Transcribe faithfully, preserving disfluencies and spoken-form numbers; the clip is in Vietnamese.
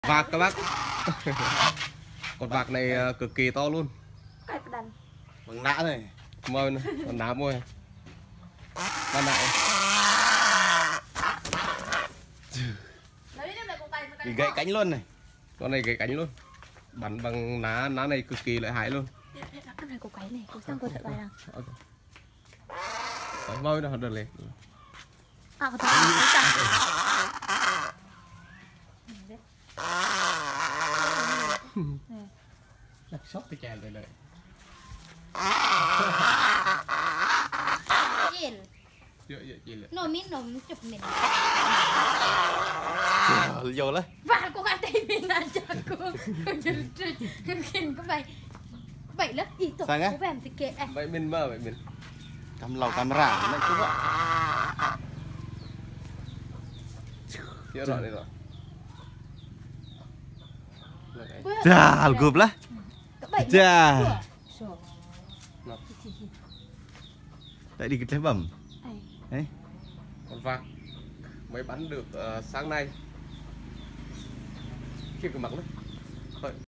Vạc các bác. Con vạc này cực kỳ to luôn. Bằng nã này. Mời này, con ná môi. Con nại. Bị gãy cánh luôn này. Con này gãy cánh luôn. Bắn bằng ná ná này cực kỳ lợi hại luôn. Cái này có cái này, có sang cô thợ bài nào. Mời nó đợt lên. À có thợ. Đặt sóc cái chèn đây này. Nhìn. Nồi mít nồi chụp mình. Vô lấy. Và cô gái tay mình là cho cô. Cô nhìn có vậy. Vậy đó, ý tổ cô về thì kệ. Vậy mình mơ vậy mình. Cầm lầu camera này cũng vậy. Chưa rồi đây rồi. Chà, gục lá. Chà. Tại đi cái trái bẩm. Đấy. Con vạc mới bắn được uh, sáng nay. Khiếp cái mặt đấy.